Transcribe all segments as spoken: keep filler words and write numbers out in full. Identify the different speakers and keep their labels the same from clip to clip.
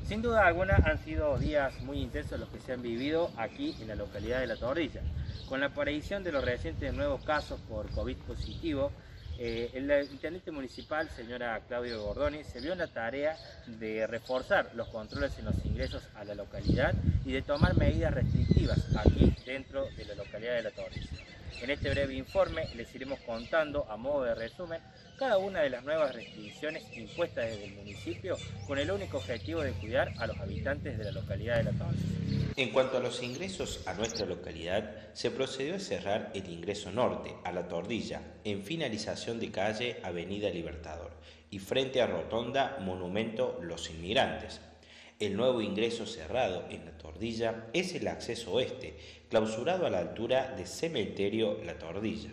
Speaker 1: Sin duda alguna han sido días muy intensos los que se han vivido aquí en la localidad de La Tordilla. Con la aparición de los recientes nuevos casos por COVID positivo, eh, el intendente municipal, señora Claudia Bordoni, se vio en la tarea de reforzar los controles en los ingresos a la localidad y de tomar medidas restrictivas aquí dentro de la localidad de La Tordilla. En este breve informe les iremos contando, a modo de resumen, cada una de las nuevas restricciones impuestas desde el municipio con el único objetivo de cuidar a los habitantes de la localidad de La Tordilla.
Speaker 2: En cuanto a los ingresos a nuestra localidad, se procedió a cerrar el ingreso norte a La Tordilla, en finalización de calle Avenida Libertador y frente a Rotonda Monumento Los Inmigrantes. El nuevo ingreso cerrado en La Tordilla es el acceso oeste, clausurado a la altura de Cementerio La Tordilla.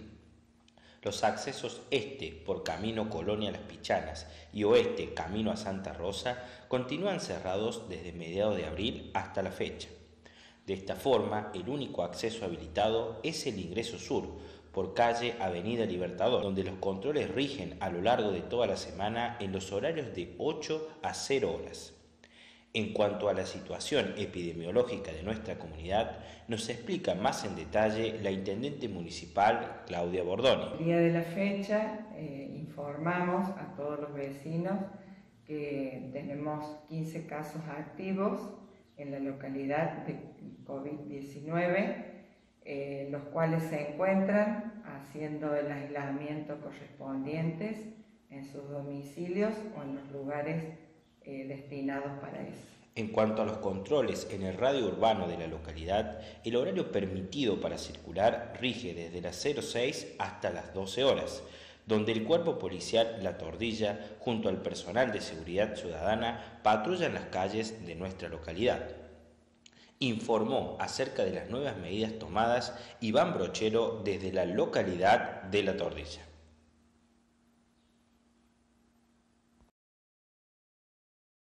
Speaker 2: Los accesos este por camino Colonia Las Pichanas y oeste camino a Santa Rosa continúan cerrados desde mediados de abril hasta la fecha. De esta forma, el único acceso habilitado es el ingreso sur, por calle Avenida Libertador, donde los controles rigen a lo largo de toda la semana en los horarios de ocho a cero horas. En cuanto a la situación epidemiológica de nuestra comunidad, nos explica más en detalle la intendente municipal Claudia Bordoni.
Speaker 3: El día de la fecha eh, informamos a todos los vecinos que tenemos quince casos activos en la localidad de COVID diecinueve, eh, los cuales se encuentran haciendo el aislamiento correspondiente en sus domicilios o en los lugares eh, destinados para eso.
Speaker 2: En cuanto a los controles en el radio urbano de la localidad, el horario permitido para circular rige desde las cero seis hasta las doce horas, donde el cuerpo policial La Tordilla, junto al personal de seguridad ciudadana, patrullan las calles de nuestra localidad. Informó acerca de las nuevas medidas tomadas Iván Brochero desde la localidad de La Tordilla.